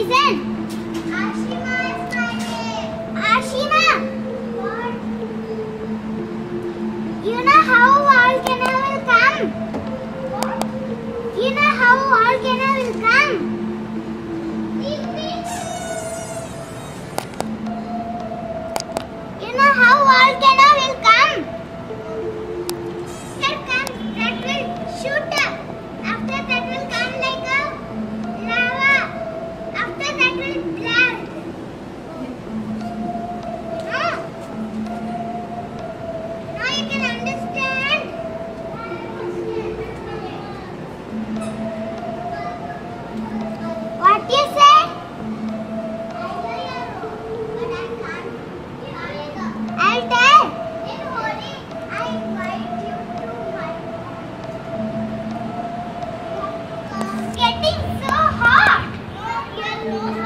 Listen. Ashima is my name. Ashima. What? You know how volcano will come? What? You know how volcano will come? You know how volcano will come? That will shoot up. After that will come like a lava. After that will blast. Now you can understand. What you say? I'll tell. In Holi, I invite you to my home. Getting so hot.